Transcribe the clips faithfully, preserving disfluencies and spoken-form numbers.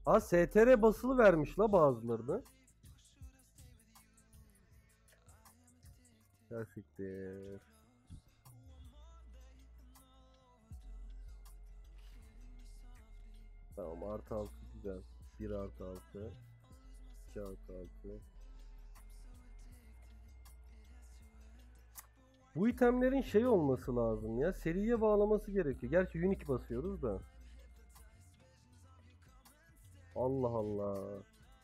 Aa S T R basılı vermiş la bazılarını. Gerçekten. Tamam artı altı güzel. bir artı altı. iki artı altı. Bu itemlerin şey olması lazım ya. Seriye bağlaması gerekiyor. Gerçi unique basıyoruz da. Allah Allah.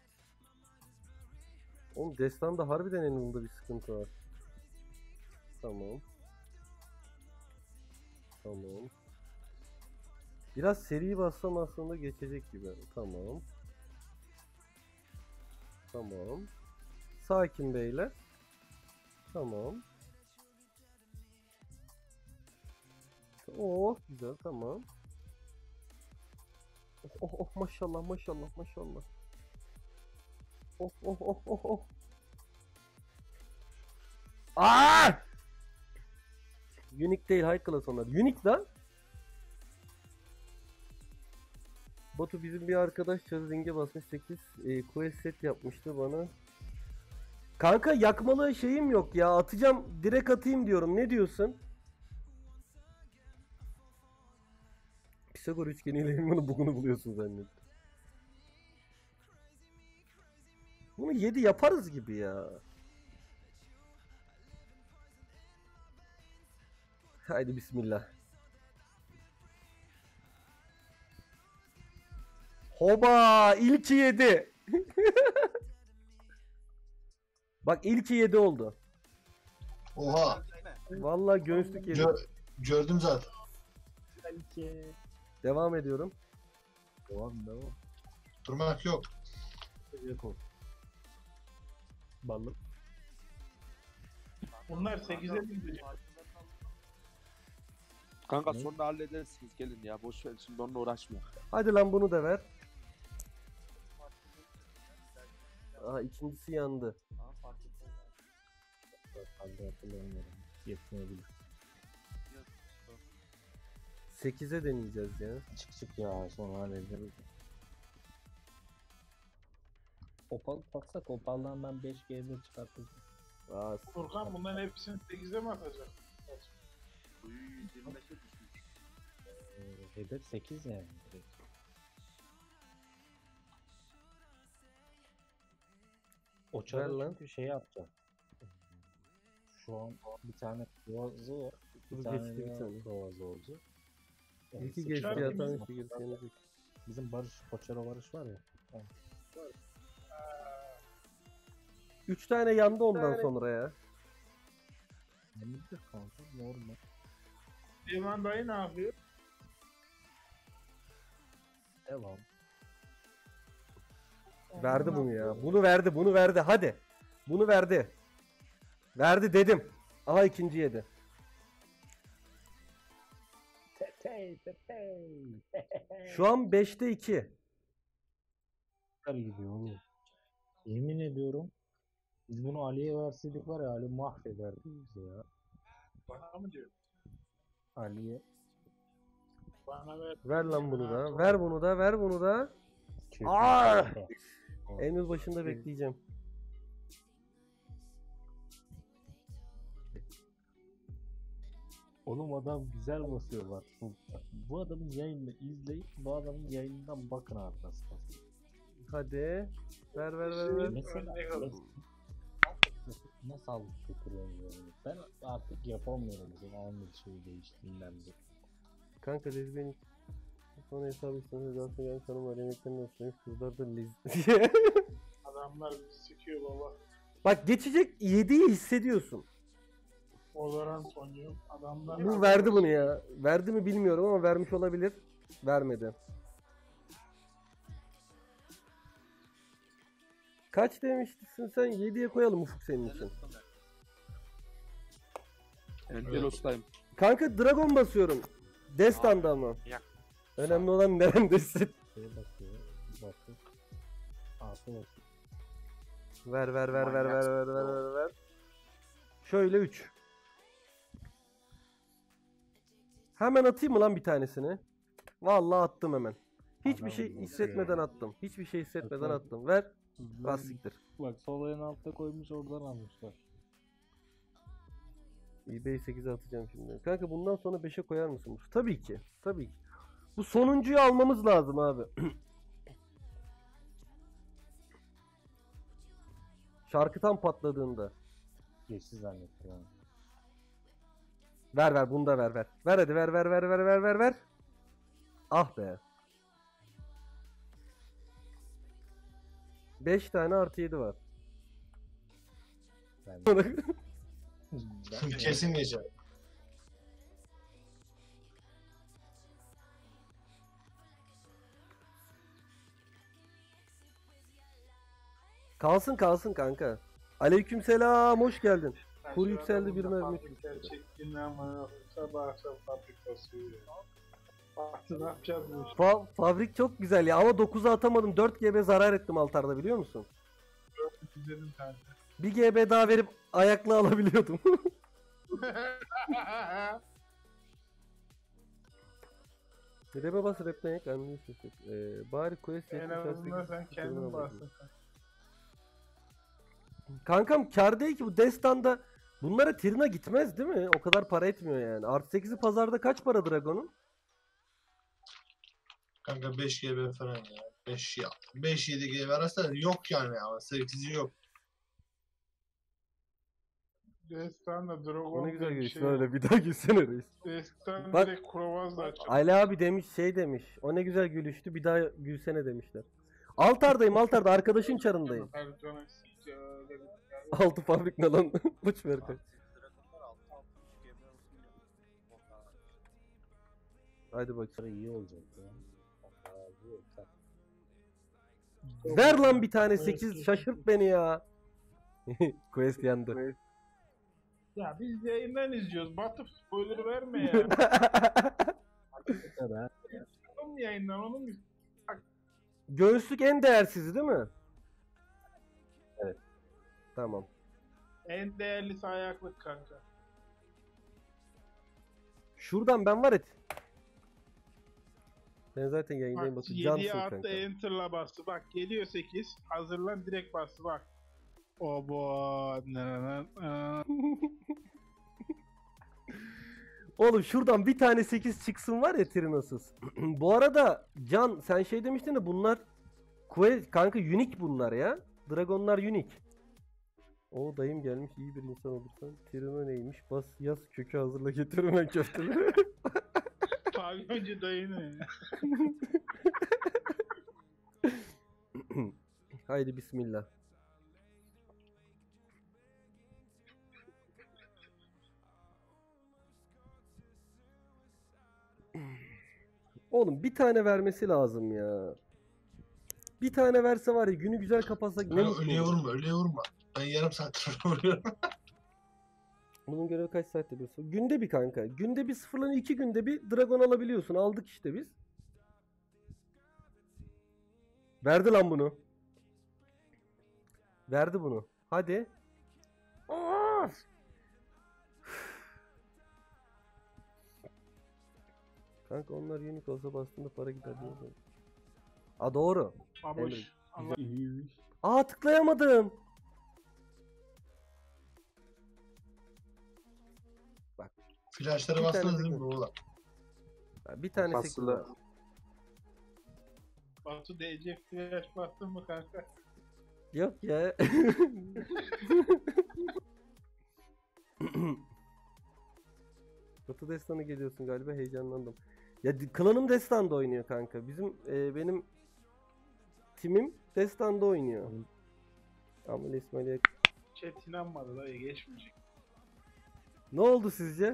Oğlum Destan'da harbiden Animal'da bir sıkıntı var. Tamam. Tamam. Biraz seri bassam aslında geçecek gibi. Tamam. Tamam. Sakin beyler. Tamam. Oh güzel tamam. Oh oh oh maşallah maşallah maşallah. Oh oh oh oh oh. Aa! Unique değil high class onlar. Unique lan. Batu bizim bir arkadaş çarı ringe basmış sekiz e, quest set yapmıştı bana. Kanka yakmalı şeyim yok ya, atacağım direkt atayım diyorum, ne diyorsun? Pisagor üçgeniyle bunu bugünü buluyorsun zannettim. Bunu yedi yaparız gibi ya. Haydi bismillah. Hoba ilki yedi. Bak ilki yedi oldu. Oha. Vallahi göğüslük yedi. Gö gördüm zaten. Belki. Devam ediyorum. Devam devam. Durmak yok. Yok ol. Balık. Bunlar sekize mi gidecek? Kanka sonra halledersiniz gelin ya, boş ver şimdi onunla uğraşma. Hadi lan bunu da ver. Aha ikincisi yandı. Fazla hatırlamıyorum. Yetmeyebilir. sekize deneyeceğiz ya. Çık çık ya sonra hallederiz. Opal baksak Opal'dan ben beş G'de çıkartacağım. Aa, Furkan bunların hepsini sekize mi atacak? Ee, hedef sekiz yani. Direkt. O Ver çarı lan. çünkü şey yapacak. Şu an bir tane krovazı var. Bir Dur, tane geçti bir de tane. krovazı olacak. Yani İlki sıçrar geçti sıçrar yatan bizim- işte geçti. Bizim Barış, Koçero Barış var ya. Üç tane yandı ondan sonra ya. Nedir kanka? Normal. Divan dayı ne yapıyor? Devam. Verdi bunu ya. Bunu verdi, bunu verdi. Hadi. Bunu verdi. Verdi dedim. Aha ikinci yedi. Tetey tetey. Şu an beşte iki. Her gidiyor oğlum. Yemin ediyorum. Biz bunu Ali'ye verseydik var ya Ali mahvederdi bizi ya. Bana mı diyor? Ali'ye. Bana ver. Ver lan bunu da. Ver bunu da. Ver bunu da. Çöp- Aa! Emir başında bekleyeceğim. Oğlum adam güzel basıyor bak. Bu, bu adamın yayınını izleyip bu adamın yayınından bakın abi nasıl basıyor. Hadi. Ver ver ver ver. Mesela Örnek alın. nasıl alıp götürüyorum yani. Ben artık yapamıyorum. Aynı şey değiştiğinden beri. Kanka lezbiyenik. Sonra hesabı istedim. Zaten gel kanım var. Yemekten nasıl? Kızlar da lez. Adamlar bizi sikiyor baba. Bak geçecek yediyi hissediyorsun. Valorant oynuyor. Adamlar... Bu verdi bunu ya. Verdi mi bilmiyorum ama vermiş olabilir. Vermedi. Kaç demiştin sen? yediye koyalım Ufuk senin için. Entelos'tayım. Kanka Dragon basıyorum. Destan'da mı? Yak. Önemli olan nerendesin? Şeye bakıyor. Bakıyor. Altı bakıyor. Ver ver ver ver ver ver ver ver ver. Şöyle üç. Hemen atayım mı lan bir tanesini? Vallahi attım hemen. Hiçbir Adam şey bakıyor hissetmeden ya. attım. Hiçbir şey hissetmeden Bak, bak. attım. Ver. Ben- Bas siktir. Bak sol en altta koymuş oradan almışlar. eBay sekize atacağım şimdi. Kanka bundan sonra beşe koyar mısın? Tabii ki. Tabii ki. Bu sonuncuyu almamız lazım abi. Şarkı tam patladığında. Geçti zannettim yani. Ver ver bunu da ver ver. Ver hadi ver ver ver ver ver ver ver. Ah be. beş tane artı yedi var. Ben, ben Kesin geçer. Kalsın kalsın kanka. Aleykümselam hoş geldin. Ben Kur şu yükseldi, adamın bir da mermi fabrikler çektiğini ama sabah akşam fabrikası yiyor. Baktı ne yapacağız bu işi? Fa- fabrik çok güzel ya ama dokuza atamadım. dört G B zarar ettim altarda biliyor musun? Güzelim kanka. bir G B daha verip ayakla alabiliyordum. Rap'e bas rap'ten yak anlayı seçtik. Ee, bari quest En yetmiş azından altı sen kendin bahset. Kankam kâr değil ki bu destanda bunlara Tirna gitmez değil mi? O kadar para etmiyor yani. Artı sekizi pazarda kaç para Dragon'un? Kanka beş G B falan ya. beş ya. beş yedi G B arasında yok yani ama sekizi yok. Destan'la Dragon O ne güzel diye bir gülüştün şey öyle yok. bir daha gülsene reis. Destan Bak- direkt Kurovaz'la açıyor. Ali abi demiş şey demiş. O ne güzel gülüştü bir daha gülsene demişler. Altardayım altarda arkadaşın çarındayım. Ercan'a siktir, öyle bir- Altı fabrik ne lan? Uç ver kanka. Hadi bakayım. Para iyi olacak ya. Allah razı olsun. Ver lan bir tane sekiz şaşırt beni ya. Quest yandı. Ya biz yayından izliyoruz. Batıp spoiler verme ya. Kadar. Onun yayından onun Göğüslük en değersizi değil mi? Evet. Tamam. en değerlisi ayaklık kanka. Şuradan ben var et. Ben zaten yayındayım Bak bakın. yediye Cansın attı kanka. enter'la bastı. Bak geliyor sekiz. Hazırlan direkt bastı bak. Obo. Oğlum şuradan bir tane sekiz çıksın var ya Trinos'uz. Bu arada Can sen şey demiştin de bunlar Quest kanka unique bunlar ya. Dragonlar unique. O dayım gelmiş iyi bir insan olursan. Trino neymiş? Bas yaz kökü hazırla getiririm ben köfteleri. Pavyoncu dayını. Haydi bismillah. Oğlum bir tane vermesi lazım ya. Bir tane verse var ya günü güzel kapatsak ne Kanka mutlu ölüye olur. vurma ölüye vurma. Ben yarım saattir vuruyorum. Bunun görevi kaç saatte bir? Günde bir kanka. Günde bir sıfırlanı iki günde bir dragon alabiliyorsun. Aldık işte biz. Verdi lan bunu. Verdi bunu. Hadi. Of! Kanka onlar unique olsa bastığında para gider diyor. Aa doğru. Baboş. Allah İyiymiş. Aa tıklayamadım. Flashları Bir bastınız tane değil mi tıkla. burada? Ha, bir tane sekiz Fasıla. var. Batu D C flash bastın mı kanka? Yok ya. Batı Destanı geliyorsun galiba heyecanlandım. Ya di- klanım Destan'da oynuyor kanka. Bizim e, benim timim Destan'da oynuyor. Ama İsmail'e Chat inanmadı dayı geçmeyecek. ne oldu sizce?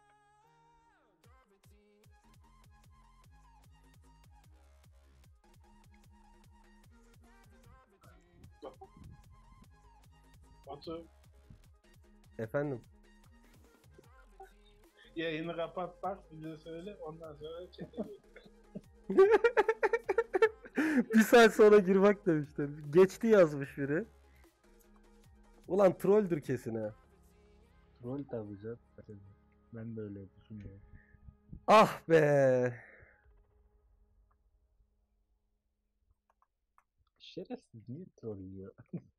Batu Efendim. yayını kapat bak bize söyle ondan sonra chat'e gir. Bir saat sonra gir bak demişler. Geçti yazmış biri. Ulan trolldür kesin ha. Rol tabii canım. Ben de öyle düşünüyorum. Ah be. Şerefsiz niye trollüyor?